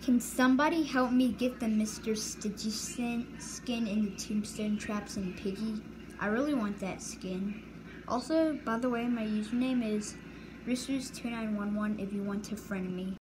Can somebody help me get the Mr. Stitchy skin in the Tombstone Traps and Piggy? I really want that skin. Also, by the way, my username is Roosters2911 if you want to friend me.